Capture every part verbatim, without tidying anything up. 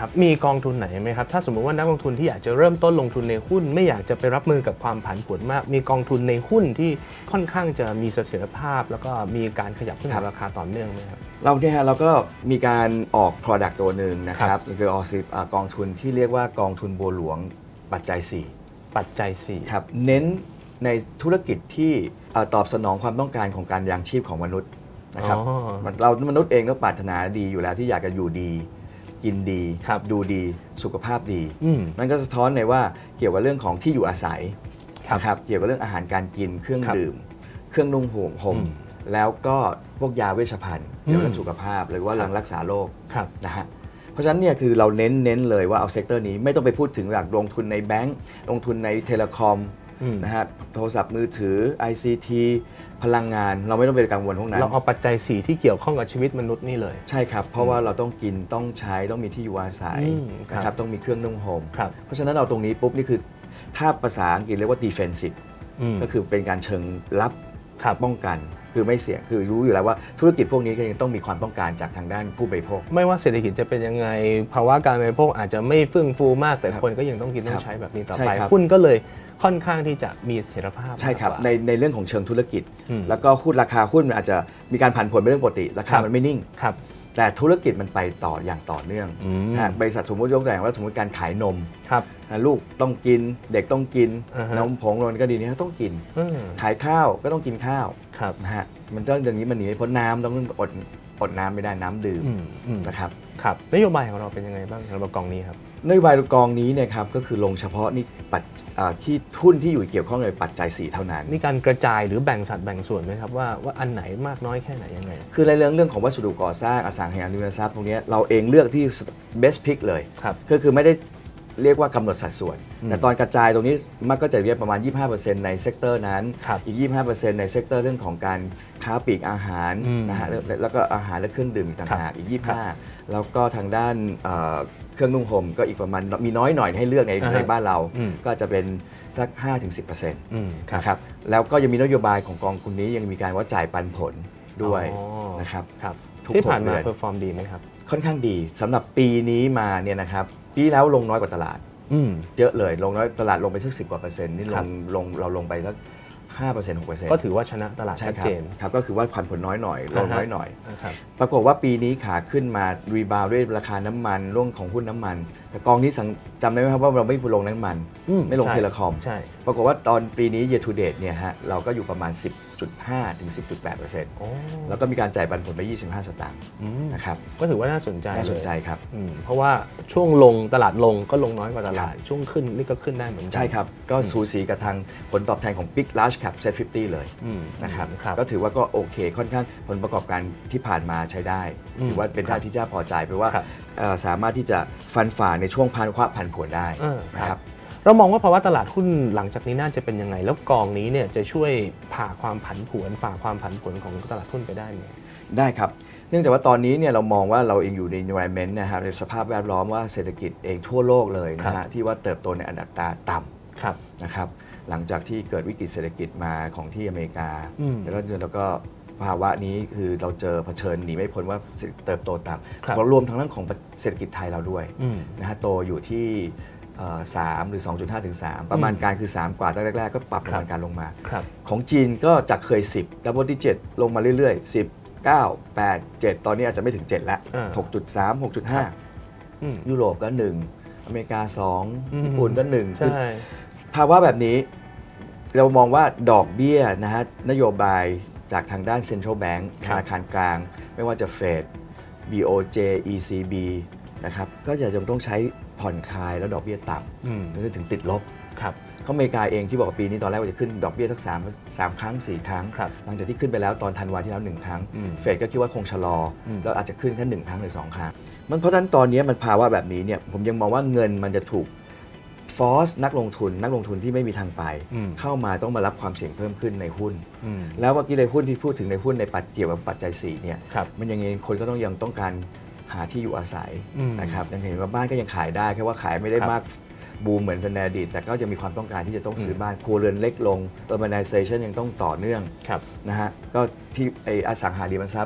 ครับมีกองทุนไหนไหมครับถ้าสมมุติว่านักลงทุนที่อยากจะเริ่มต้นลงทุนในหุ้นไม่อยากจะไปรับมือกับความผันผวนมากมีกองทุนในหุ้นที่ค่อนข้างจะมีเสถียรภาพแล้วก็มีการขยับขึ้นของราคาต่อเนื่องไหมครับเราเนี่ยเราก็มีการออก Product ตัวหนึ่งนะครับคือออกกองทุนที่เรียกว่ากองทุนบัวหลวงปัจจัยสี่ปัจจัยสี่ครับเน้นในธุรกิจที่ตอบสนองความต้องการของการยังชีพของมนุษย์นะครับเรามนุษย์เองก็ปรารถนาดีอยู่แล้วที่อยากจะอยู่ดีกินดีดูดีสุขภาพดีนั่นก็สะท้อนในว่าเกี่ยวกับเรื่องของที่อยู่อาศัยนะครับเกี่ยวกับเรื่องอาหารการกินเครื่องดื่มเครื่องนุ่งห่มห่มแล้วก็พวกยาเวชภัณฑ์เกี่ยวกับเรื่องสุขภาพหรือว่าเรื่องรักษาโรคนะฮะเพราะฉะนั้นเนี่ยคือเราเน้นเน้นเลยว่าเอาเซกเตอร์นี้ไม่ต้องไปพูดถึงหลักลงทุนในแบงก์ลงทุนในเทเลคอมนะฮะโทรศัพท์มือถือ ไอ ซี ที พลังงานเราไม่ต้องไปกังวลพวกนั้นเราเอาปัจจัยสี่ที่เกี่ยวข้องกับชีวิตมนุษย์นี่เลยใช่ครับเพราะว่าเราต้องกินต้องใช้ต้องมีที่อยู่อาศัยนะครับต้องมีเครื่องนุ่งห่มเพราะฉะนั้นเราตรงนี้ปุ๊บนี่คือถ้าภาษาอังกฤษเรียกว่า defensive ก็คือเป็นการเชิงรับป้องกันคือไม่เสี่ยงคือรู้อยู่แล้วว่าธุรกิจพวกนี้ก็ยังต้องมีความต้องการจากทางด้านผู้บริโภคไม่ว่าเศรษฐกิจจะเป็นยังไงภาวะการบริโภคอาจจะไม่เฟื่องฟูมากแต่คนก็ยังต้องกินต้องใช้แบบนี้ต่อไปหุ้นก็เลยค่อนข้างที่จะมีเสถียรภาพใช่ครับในในเรื่องของเชิงธุรกิจแล้วก็หุ้นราคาหุ้นมันอาจจะมีการผันผวนเป็นเรื่องปกติราคามันไม่นิ่งแต่ธุรกิจมันไปต่ออย่างต่อเนื่องบริษัทสมมติยกตัวอย่างว่าสมมติการขายนมลูกต้องกินเด็กต้องกินนมผงนมก็ดีนี่ต้องกินขายข้าวก็ต้องกินข้าวนะฮะมันต้องอย่างนี้มันหนีไม่พ้นน้ำต้องอดอดน้ำไม่ได้น้ำดื่มนะครับครับนโยบายของเราเป็นยังไงบ้างสำหรับกองนี้ครับนโยบายกองนี้เนี่ยครับก็คือลงเฉพาะนี่ปัจที่หุ้นที่อยู่เกี่ยวข้องในปัจจัยสี่เท่านั้นนี่การกระจายหรือแบ่งสัดแบ่งส่วนไหมครับว่าว่าอันไหนมากน้อยแค่ไหนยังไงคือในเรื่องเรื่องของวัสดุก่อสร้างอสังหาริมทรัพย์ตรงนี้เราเองเลือกที่ best pick เลยก็คือไม่ได้เรียกว่ากำหนดสัดส่วนแต่ตอนกระจายตรงนี้มันก็จะเรียกประมาณ ยี่สิบห้าเปอร์เซ็นต์ ในเซกเตอร์นั้นอีก ยี่สิบห้าเปอร์เซ็นต์ ในเซกเตอร์เรื่องของการค้าปลีกอาหารนะฮะแล้วก็อาหารและเครื่องดื่มต่างหากอีกยี่สิบห้าแล้วก็ทางด้านเครื่องนุ่งห่มก็อีกประมาณมีน้อยหน่อยให้เลือกในในบ้านเราก็จะเป็นสัก ห้าถึงสิบเปอร์เซ็นต์ นะครับแล้วก็ยังมีนโยบายของกองทุนนี้ยังมีการว่าจ่ายปันผลด้วยนะครับที่ผ่านมาเพอร์ฟอร์มดีไหมครับค่อนข้างดีสำหรับปีนี้มาเนี่ยนะครับปีแล้วลงน้อยกว่าตลาดเยอะเลยลงน้อยตลาดลงไปสักสิบกว่าเปอร์เซ็นต์นี่ลงลงเราลงไปสักห้าเปอร์เซ็นต์ หกเปอร์เซ็นต์ก็ถือว่าชนะตลาดชัดเจนครับก็คือว่าผันผลน้อยหน่อยลงน้อยหน่อยปรากฏว่าปีนี้ขาขึ้นมารีบาวด้วยราคาน้ำมันร่วงของหุ้นน้ำมันแต่กองนี้จำได้ไหมครับว่าเราไม่ลงน้ำมันไม่ลงเทเลคอมปรากฏว่าตอนปีนี้ year to date เนี่ยฮะเราก็อยู่ประมาณ สิบจุดห้า ถึง สิบจุดแปดเปอร์เซ็นต์ แล้วก็มีการจ่ายปันผลไปยี่สิบห้าสตางค์นะครับก็ถือว่าน่าสนใจน่าสนใจครับเพราะว่าช่วงลงตลาดลงก็ลงน้อยกว่าตลาดช่วงขึ้นนี่ก็ขึ้นได้เหมือนกันใช่ครับก็สูสีกับทางผลตอบแทนของ Big Large Cap เซ็ต ห้าสิบ เลยนะครับก็ถือว่าก็โอเคค่อนข้างผลประกอบการที่ผ่านมาใช้ได้ถือว่าเป็นทางที่น่าพอใจเพราะว่าสามารถที่จะฟันฝ่าในช่วงพันความผันผวนได้นะครับเรามองว่าภาวะตลาดหุ้นหลังจากนี้น่าจะเป็นยังไงแล้วกองนี้เนี่ยจะช่วยผ่าความผันผวนฝ่าความผันผวนของตลาดหุ้นไปได้ไหมได้ครับเนื่องจากว่าตอนนี้เนี่ยเรามองว่าเราเองอยู่ใน environment นะครับในสภาพแวดล้อมว่าเศรษฐกิจเองทั่วโลกเลยนะฮะที่ว่าเติบโตในอัตราต่ำนะครับหลังจากที่เกิดวิกฤตเศรษฐกิจมาของที่อเมริกาแล้วก็แล้วก็ภาวะนี้คือเราเจอเผชิญหนีไม่พ้นว่าเติบโตต่ำรวมทั้งเรื่องของเศรษฐกิจไทยเราด้วยนะฮะโตอยู่ที่สามหรือ สองจุดห้า ถึง สามประมาณการคือสามกว่าแรกๆก็ปรับประมาณการลงมาของจีนก็จากเคยสิบ double digit ลงมาเรื่อยๆสิบ เก้า แปด เจ็ดตอนนี้อาจจะไม่ถึงเจ็ดแล้ว หกจุดสาม หกจุดห้า ยุโรปก็หนึ่งอเมริกาสองญี่ปุ่นก็หนึ่งภาวะแบบนี้เรามองว่าดอกเบี้ยนะฮะนโยบายจากทางด้าน Central Bank ธนาคารกลางไม่ว่าจะ Fed บี โอ เจ อี ซี บี นะครับก็จะจำต้องใช้ผ่อนคลายแล้วดอกเบี้ยต่ำจนถึงติดลบเขาอเมริกาเองที่บอกว่าปีนี้ตอนแรกว่าจะขึ้นดอกเบี้ยสักสามสามครั้งสี่ครั้งหลังจากที่ขึ้นไปแล้วตอนธันวาที่แล้วหนึ่งครั้งเฟดก็คิดว่าคงชะลอแล้วอาจจะขึ้นแค่หนึ่งครั้งหรือสองครั้งมันเพราะฉะนั้นตอนนี้มันภาวะแบบนี้เนี่ยผมยังมองว่าเงินมันจะถูกฟอร์สนักลงทุนนักลงทุนที่ไม่มีทางไปเข้ามาต้องมารับความเสี่ยงเพิ่มขึ้นในหุ้นแล้วเมื่อกี้ในหุ้นที่พูดถึงในหุ้นในปัจเกี่ยวกับปัจจัยสี่เนี่ยมันยังไงคนก็ต้องยังต้องการหาที่อยู่อาศัยนะครับยังเห็นว่าบ้านก็ยังขายได้แค่ว่าขายไม่ได้มากบูมเหมือนในอดีตแต่ก็จะมีความต้องการที่จะต้องซื้อบ้านครัวเรือนเล็กลง urbanization ยังต้องต่อเนื่องนะฮะก็ที่ไออสังหาริมทรัพย์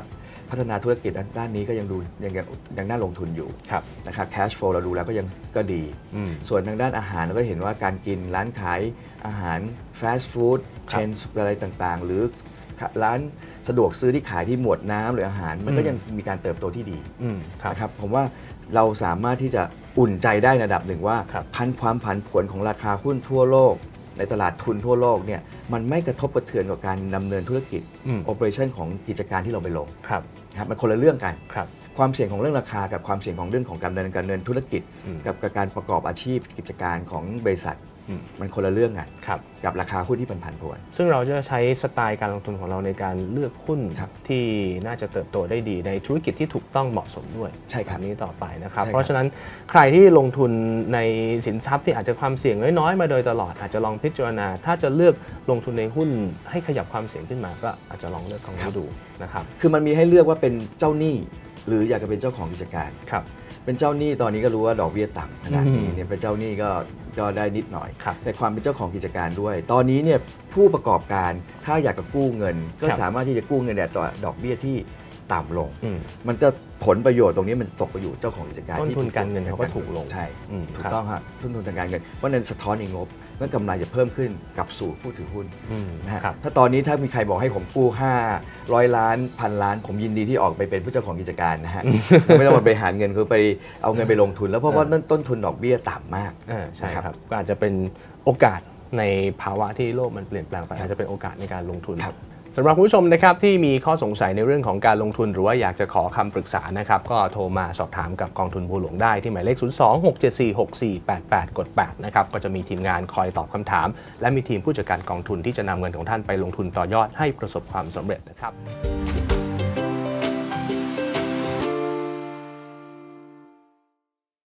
พัฒนาธุรกิจด้านนี้ก็ยังดูยังยังน่าลงทุนอยู่นะครับ cash flow เราดูแล้วก็ยังก็ดีส่วนทางด้านอาหารเราก็เห็นว่าการกินร้านขายอาหาร fast food เชนอะไรต่างๆหรือร้านสะดวกซื้อที่ขายที่หมวดน้ำหรืออาหารมันก็ยังมีการเติบโตที่ดีนะครับผมว่าเราสามารถที่จะอุ่นใจได้ในระดับหนึ่งว่าพันความผันผวนของราคาหุ้นทั่วโลกในตลาดทุนทั่วโลกเนี่ยมันไม่กระทบกระเทือนกับการดำเนินธุรกิจโอเปอเรชั่นของกิจการที่เราไปลงครับมันคนละเรื่องกันความเสี่ยงของเรื่องราคากับความเสี่ยงของเรื่องของการดำเนินการเงินธุรกิจกับการประกอบอาชีพกิจการของบริษัทมันคนละเรื่องกันกับราคาหุ้นที่เป็นผันผวนซึ่งเราจะใช้สไตล์การลงทุนของเราในการเลือกหุ้นที่น่าจะเติบโตได้ดีในธุรกิจที่ถูกต้องเหมาะสมด้วยใช่ครับนี้ต่อไปนะครับเพราะฉะนั้นใครที่ลงทุนในสินทรัพย์ที่อาจจะความเสี่ยงน้อยๆมาโดยตลอดอาจจะลองพิจารณาถ้าจะเลือกลงทุนในหุ้นให้ขยับความเสี่ยงขึ้นมาก็อาจจะลองเลือกกองนี้ดูนะครับคือมันมีให้เลือกว่าเป็นเจ้าหนี้หรืออยากจะเป็นเจ้าของกิจการครับเป็นเจ้าหนี้ตอนนี้ก็รู้ว่าดอกเบี้ยต่ำขนาดนี้เนี่ยเป็นเจ้าหนี้ก็ก็ได้นิดหน่อยแต่ความเป็นเจ้าของกิจการด้วยตอนนี้เนี่ยผู้ประกอบการถ้าอยากจะกู้เงินก็สามารถที่จะกู้เงินแต่ดอกเบี้ยที่ต่ำลงมันจะผลประโยชน์ตรงนี้มันตกไปอยู่เจ้าของกิจการต้นทุนการเงินเขาก็ถูกลงใช่ถูกต้องครับต้นทุนทางการเงินเพราะนั้นสะท้อนในงบนั่นกำไรจะเพิ่มขึ้นกับสู่ผู้ถือหุ้นนะฮะถ้าตอนนี้ถ้ามีใครบอกให้ผมกู้ห้าร้อยล้านพันล้านผมยินดีที่ออกไปเป็นผู้เจ้าของกิจการนะฮะไม่ต้องมาบริหารเงินคือไปเอาเงินไปลงทุนแล้วเพราะว่าต้นทุนดอกเบี้ยต่ำมากใช่ครับก็อาจจะเป็นโอกาสในภาวะที่โลกมันเปลี่ยนแปลงไปอาจจะเป็นโอกาสในการลงทุนสำหรับคุณผู้ชมนะครับที่มีข้อสงสัยในเรื่องของการลงทุนหรือว่าอยากจะขอคำปรึกษานะครับก็โทรมาสอบถามกับกองทุนบัวหลวงได้ที่หมายเลข ศูนย์ สอง หก เจ็ด สี่ หก สี่ แปด แปด กด แปด นะครับก็จะมีทีมงานคอยตอบคำถามและมีทีมผู้จัดการกองทุนที่จะนำเงินของท่านไปลงทุนต่อยอดให้ประสบความสำเร็จนะครับ